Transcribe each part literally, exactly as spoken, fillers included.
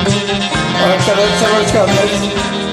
Arkadaşlar hoş geldiniz.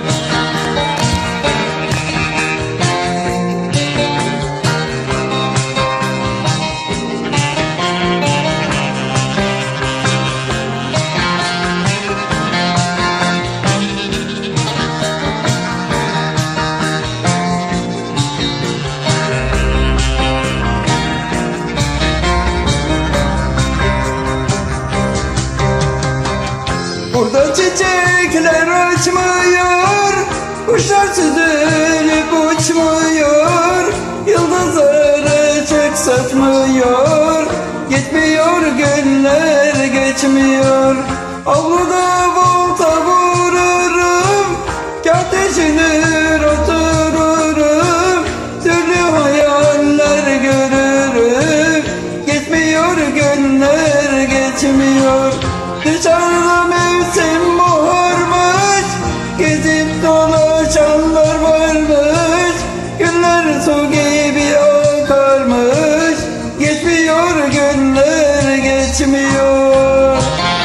Burada çiçekler açmıyor, kuşlar süzülüp uçmuyor, yıldızlar ışık saçmıyor, gitmiyor günler geçmiyor. Avluda volta vururum, kâh düşünür otururum, türlü hayaller görürüm, gitmiyor günler geçmiyor. Dışarıda mevsim baharmış, gezip dolaşanlar varmış, günler su gibi akarmış, geçmiyor günler geçmiyor.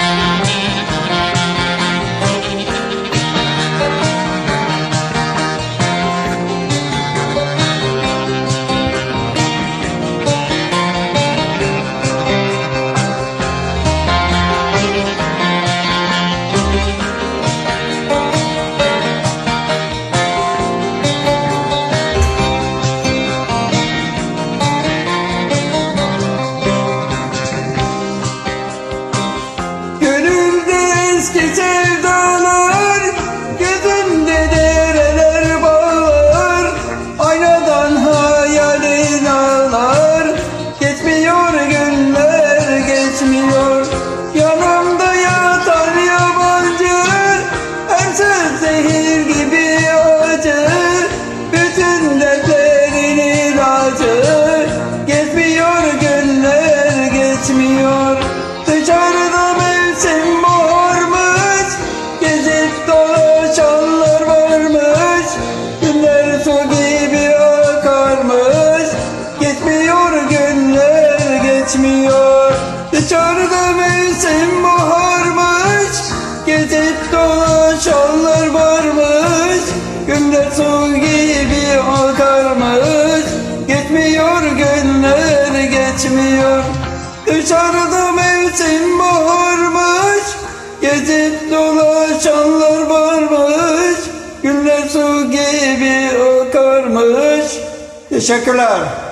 Eski sevdalar, gözümde dereler bağlar, aynadan hayalin ağlar, geçmiyor günler geçmiyor. Yanımda yatar yabancı, her söz zehir gibi acı, bütün dertlerin ilacı, geçmiyor günler geçmiyor. Dışarıda mevsim baharmış, gezip dolaşanlar varmış, günler su gibi akarmış, geçmiyor günler geçmiyor. Dışarıda mevsim baharmış, gezip dolaşanlar varmış, günler su gibi akarmış, geçmiyor günler geçmiyor. Dışarıda mevsim baharmış, gezip dolaşanlar varmış, günler su gibi akarmış. Teşekkürler.